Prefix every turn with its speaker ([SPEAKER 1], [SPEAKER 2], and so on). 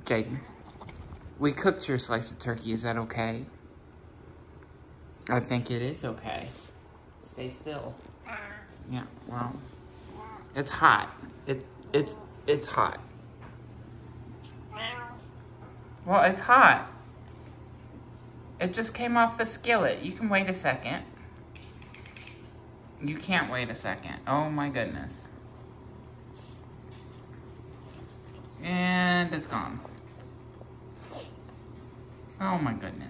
[SPEAKER 1] Jaden, we cooked your slice of turkey. Is that okay? I think it is okay. Stay still. Yeah, well, it's hot. It's hot. Well, it's hot. It just came off the skillet. You can wait a second. You can't wait a second. Oh my goodness. And it's gone. Oh my goodness.